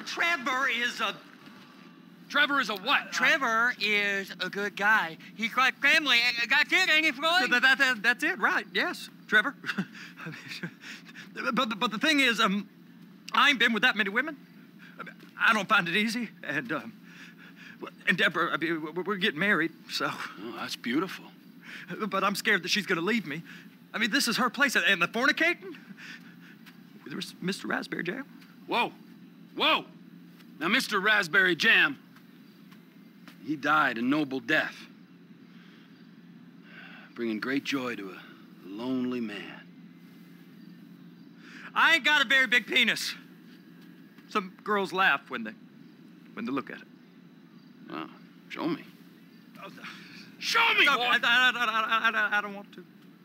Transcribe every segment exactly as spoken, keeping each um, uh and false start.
Trevor is a... Trevor is a what? Trevor is a good guy. He's like family. That's it, ain't it, Floyd? That, that, that, that's it, right, yes, Trevor. but, but the thing is, um, I ain't been with that many women. I don't find it easy, and, um, and Deborah, I mean, we're getting married, so... Oh, that's beautiful. But I'm scared that she's gonna leave me. I mean, this is her place, and the fornicating? There's Mister Raspberry Jam. Whoa, whoa. Now, Mister Raspberry Jam, he died a noble death, bringing great joy to a lonely man. I ain't got a very big penis. Some girls laugh when they, when they look at it. Wow, show me. Oh, Show me, no, boy! I, I, I, I, I don't want to.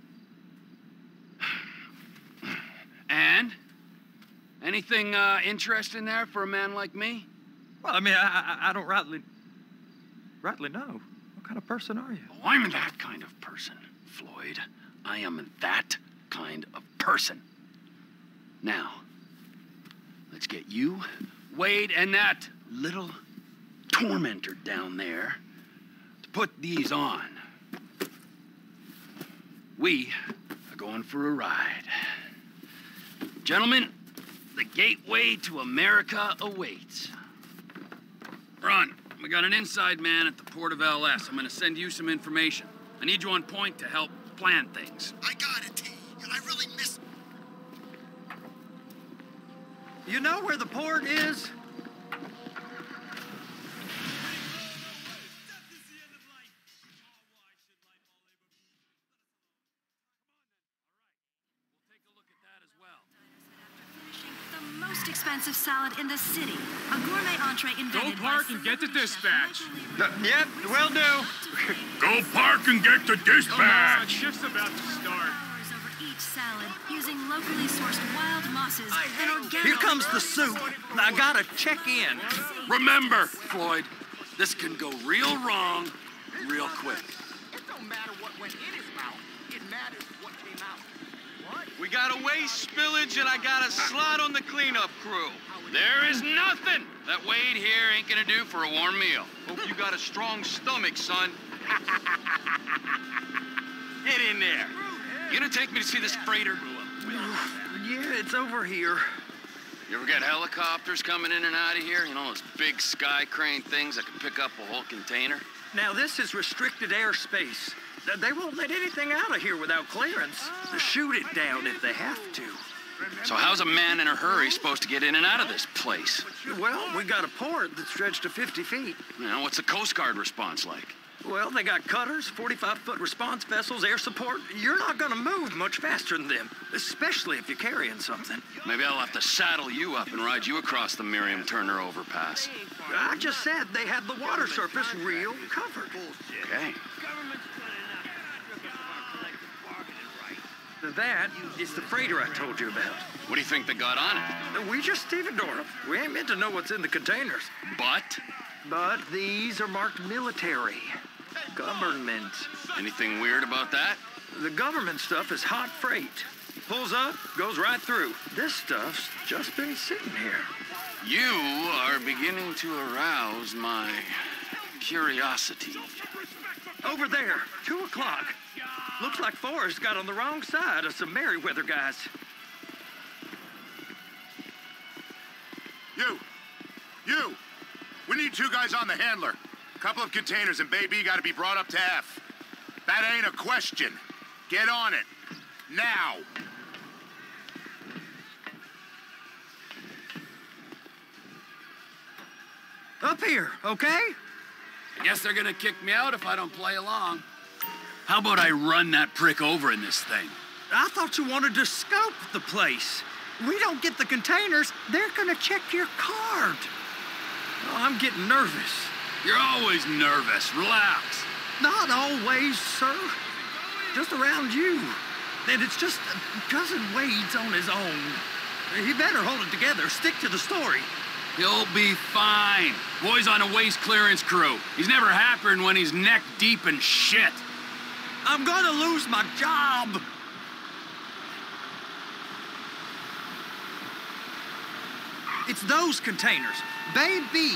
And? Anything uh, interesting there for a man like me? Well, I mean, I, I, I don't rightly, rightly know. What kind of person are you? Oh, I'm that kind of person, Floyd. I am that kind of person. Now, let's get you, Wade, and that little tormentor down there to put these on. We are going for a ride. Gentlemen, the gateway to America awaits. Ron, we got an inside man at the port of L S. I'm gonna send you some information. I need you on point to help plan things. I got it, T. I really miss... You know where the port is? Expensive salad in the city. A gourmet entree invented. Go park and get the dispatch. Uh, yep, will do. Go park and get the dispatch. Come on, shift's about to start. Hours over each salad, using locally sourced wild mosses and organic. Here comes the soup. I gotta check in. Remember, Floyd, this can go real wrong real quick. It don't matter what went in his mouth. It matters what came out. We got a waste spillage, and I got a slot on the cleanup crew. There is nothing that Wade here ain't gonna do for a warm meal. Hope you got a strong stomach, son. Get in there. You gonna take me to see this freighter? Yeah, it's over here. You ever get helicopters coming in and out of here? You know, those big sky crane things that can pick up a whole container? Now, this is restricted airspace. They won't let anything out of here without clearance. They'll shoot it down if they have to. So how's a man in a hurry supposed to get in and out of this place? Well, we got a port that's stretched to fifty feet. You know, what's the Coast Guard response like? Well, they got cutters, forty-five foot response vessels, air support. You're not gonna move much faster than them, especially if you're carrying something. Maybe I'll have to saddle you up and ride you across the Miriam Turner overpass. I just said they had the water surface real covered. Okay. That is the freighter I told you about. What do you think they got on it? We just stevedore them. We ain't meant to know what's in the containers. But? But these are marked military. Government. Anything weird about that? The government stuff is hot freight. Pulls up, goes right through. This stuff's just been sitting here. You are beginning to arouse my curiosity. Over there, two o'clock. Looks like Forrest got on the wrong side of some Merriweather guys. You! You! We need two guys on the handler. Couple of containers and Baby gotta be brought up to F. That ain't a question. Get on it. Now! Up here, okay? I guess they're gonna kick me out if I don't play along. How about I run that prick over in this thing? I thought you wanted to scope the place. We don't get the containers, they're gonna check your card. Oh, I'm getting nervous. You're always nervous. Relax. Not always, sir. Just around you. And it's just Cousin Wade's on his own. He better hold it together. Stick to the story. He'll be fine. Boy's on a waste clearance crew. He's never happier than when he's neck deep in shit. I'm gonna lose my job. It's those containers. Bay B.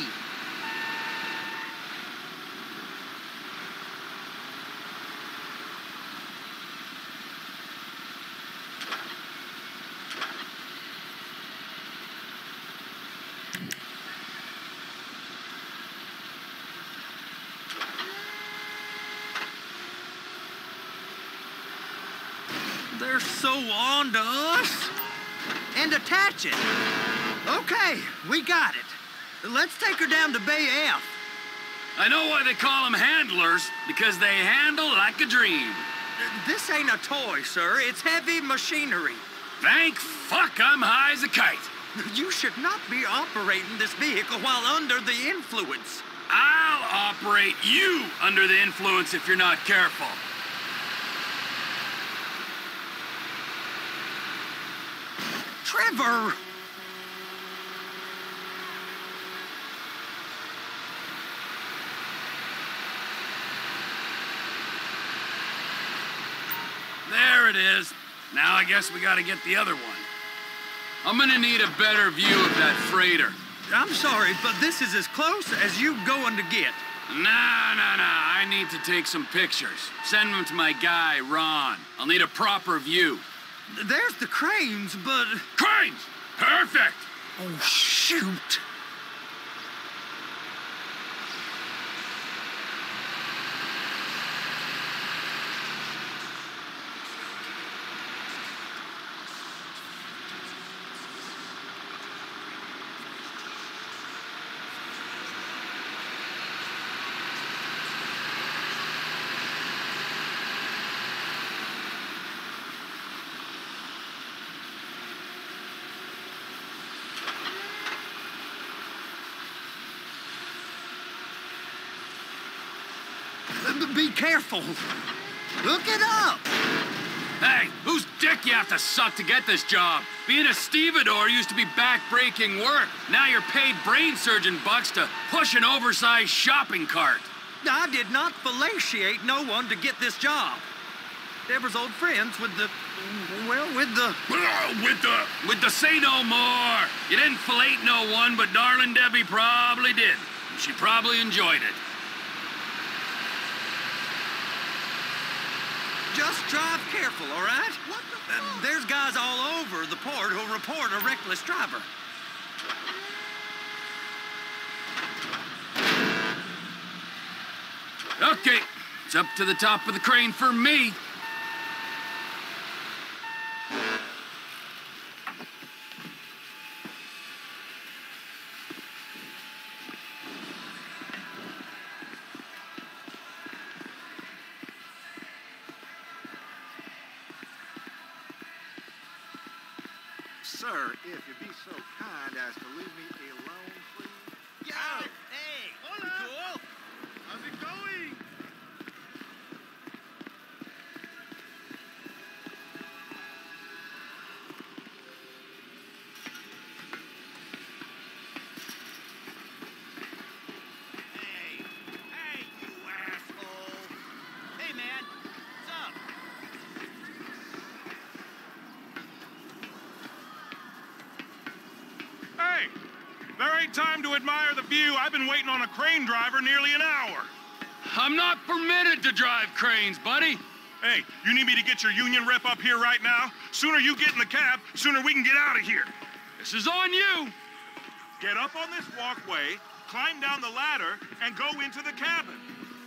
They're so on to us. And attach it. Okay, we got it. Let's take her down to Bay F. I know why they call them handlers, because they handle like a dream. This ain't a toy, sir. It's heavy machinery. Thank fuck I'm high as a kite. You should not be operating this vehicle while under the influence. I'll operate you under the influence if you're not careful. Trevor! There it is. Now I guess we gotta get the other one. I'm gonna need a better view of that freighter. I'm sorry, but this is as close as you going to get. Nah, nah, nah. I need to take some pictures. Send them to my guy, Ron. I'll need a proper view. There's the cranes, but... Cranes! Perfect! Oh, shoot. Be careful. Look it up. Hey, whose dick you have to suck to get this job? Being a stevedore used to be back-breaking work. Now you're paid brain surgeon bucks to push an oversized shopping cart. I did not fellatiate no one to get this job. Deborah's old friends with the... well, with the... With the... With the say no more. You didn't fillet no one, but darling Debbie probably did. She probably enjoyed it. Just drive careful, all right? What the uh, There's guys all over the port who'll report a reckless driver. Okay, it's up to the top of the crane for me. Sir, if you'd be so kind as to leave me alone, please. Yo! Hey! Hola! Cool? How's it going? Hey! Hey, you asshole! Hey, man! What's up? Hey! There ain't time to admire the view. I've been waiting on a crane driver nearly an hour. I'm not permitted to drive cranes, buddy. Hey, you need me to get your union rep up here right now? Sooner you get in the cab, sooner we can get out of here. This is on you. Get up on this walkway, climb down the ladder, and go into the cabin.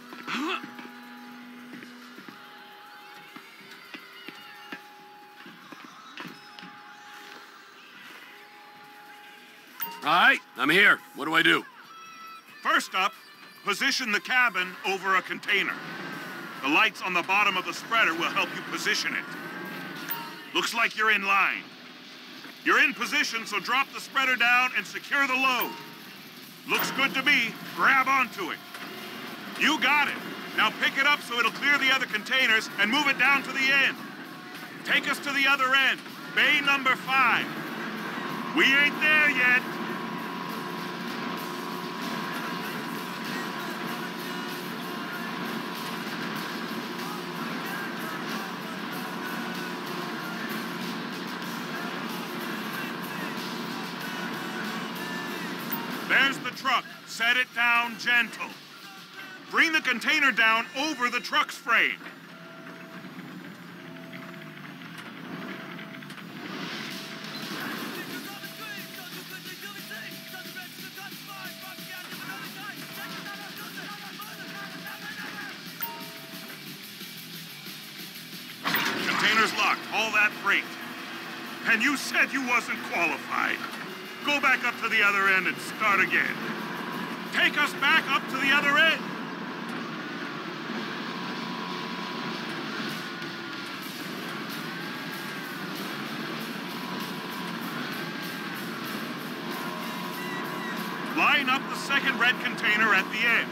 All right, I'm here. What do I do? First up, position the cabin over a container. The lights on the bottom of the spreader will help you position it. Looks like you're in line. You're in position, so drop the spreader down and secure the load. Looks good to me. Grab onto it. You got it. Now pick it up so it'll clear the other containers and move it down to the end. Take us to the other end, bay number five. We ain't there yet. There's the truck. Set it down gentle. Bring the container down over the truck's frame. Container's locked. All that freight. And you said you wasn't qualified. Go back up to the other end and start again. Take us back up to the other end. Line up the second red container at the end.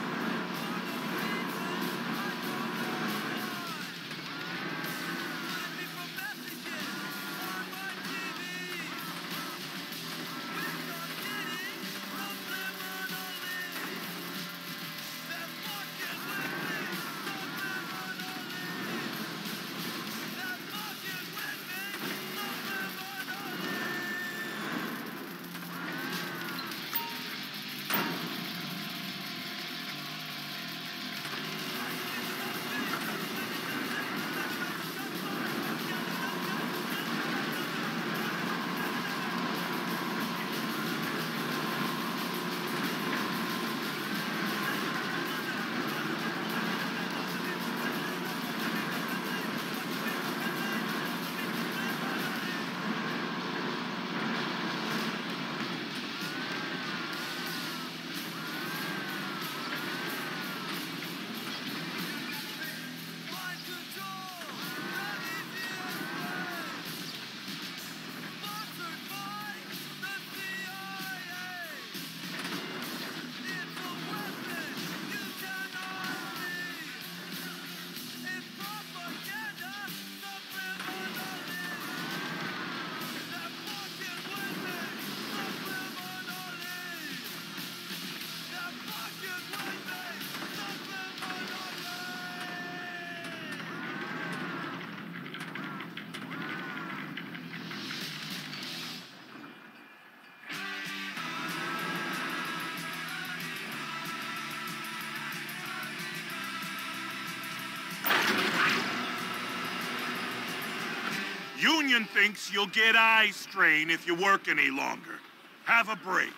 Union thinks you'll get eye strain if you work any longer. Have a break.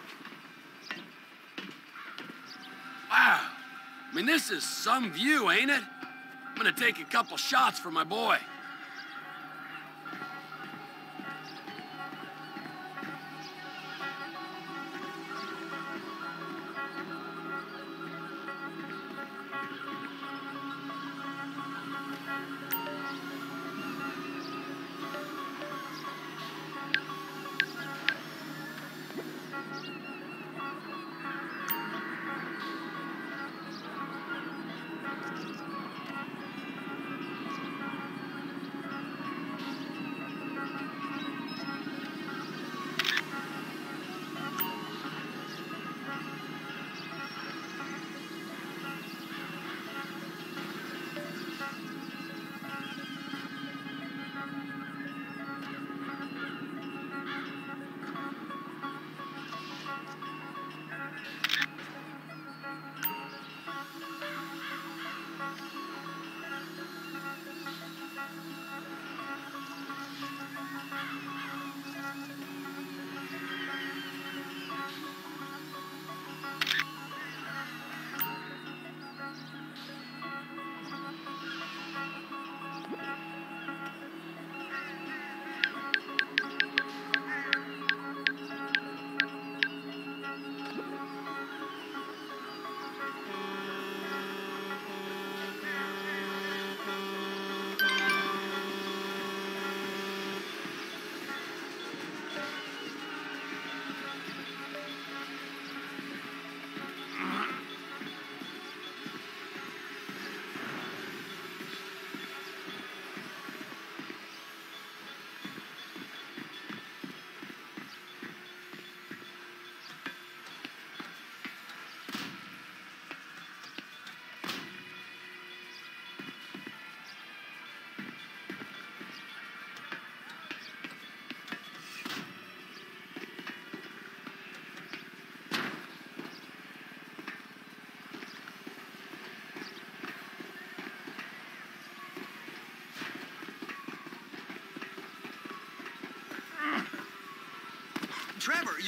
Wow. I mean, this is some view, ain't it? I'm gonna take a couple shots for my boy.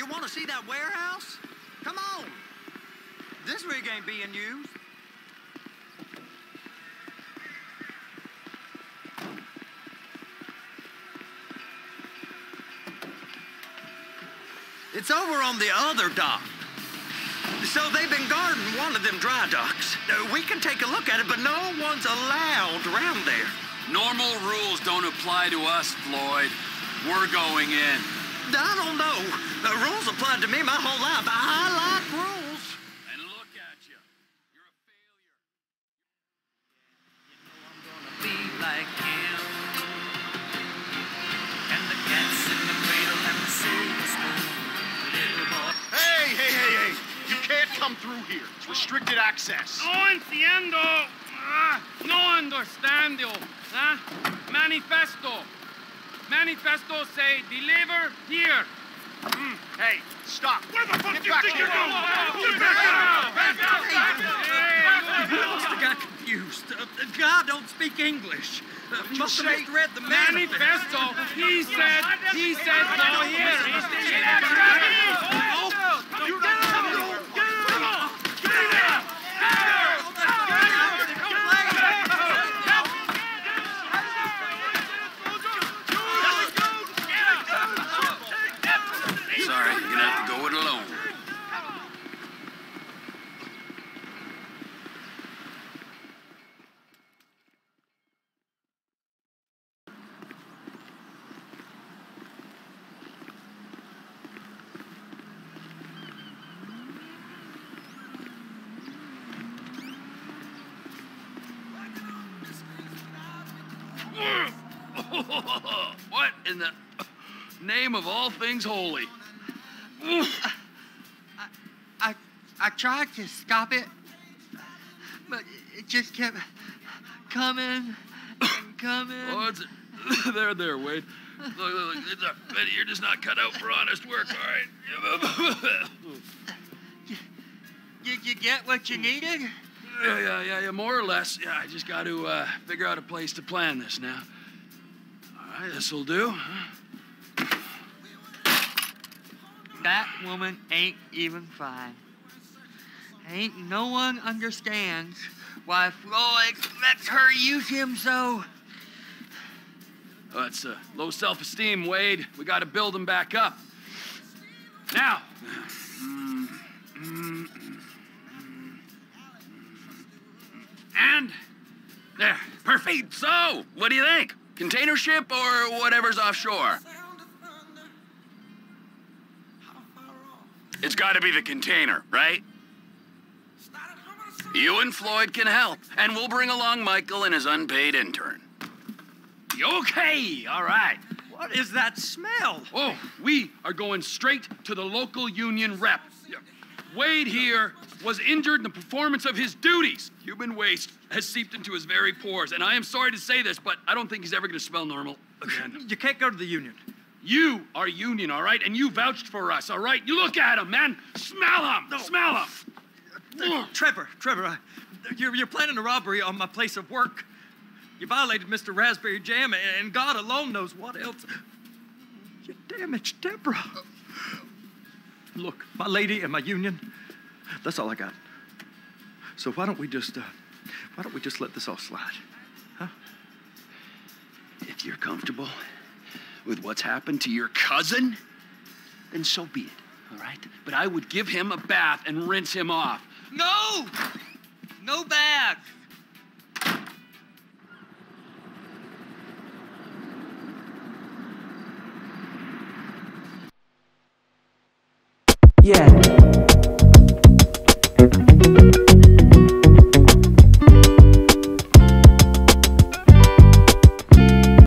You want to see that warehouse? Come on. This rig ain't being used. It's over on the other dock. So they've been guarding one of them dry docks. Uh, we can take a look at it, but no one's allowed around there. Normal rules don't apply to us, Floyd. We're going in. I don't know. The rules applied to me my whole life. I like rules. And look at you. You're a failure. Be like him. And the cats in the cradle and the silver spoon. Little boy. Hey, hey, hey, hey! You can't come through here. It's restricted access. No entiendo. Ah, no understando. Huh? Manifesto. Manifesto say deliver here. Mm. Hey, stop. Where the fuck Get do you back think here. you're going? Get Get back back out! He must have got confused. Uh, the guy don't speak English. Uh, must have say? misread the manifest. Manifesto. He said, he said no here. Oh, You get out! Get out! Get out! Sorry, you're gonna have to go it alone. What in the name of all things holy? I, I tried to stop it, but it just kept coming and coming. Oh, it's there, there, Wade. Look, look, look, it's a, Betty, you're just not cut out for honest work, all right? Did you get what you needed? Yeah, yeah, yeah, yeah, more or less. Yeah, I just got to uh, figure out a place to plan this now. All right, this'll do. That woman ain't even fine. Ain't no one understands why Floyd lets her use him so. Oh, that's uh, low self-esteem, Wade. We got to build him back up. Now. Mm, mm, mm, and there, perfect. So, what do you think? Container ship or whatever's offshore? It's got to be the container, right? You and Floyd can help, and we'll bring along Michael and his unpaid intern. Okay, all right. What is that smell? Oh, we are going straight to the local union rep. Wade here was injured in the performance of his duties. Human waste has seeped into his very pores, and I am sorry to say this, but I don't think he's ever going to smell normal again. You can't go to the union. You are union, all right? And you vouched for us, all right? You look at him, man. Smell him. No. Smell him. Uh, Trevor, Trevor, uh, you're, you're planning a robbery on my place of work. You violated Mister Raspberry Jam, and God alone knows what else. You damaged Deborah. Look, my lady and my union, that's all I got. So why don't we just, uh, why don't we just let this all slide, huh? If you're comfortable with what's happened to your cousin, then so be it, all right? But I would give him a bath and rinse him off. No! No bag. Yeah.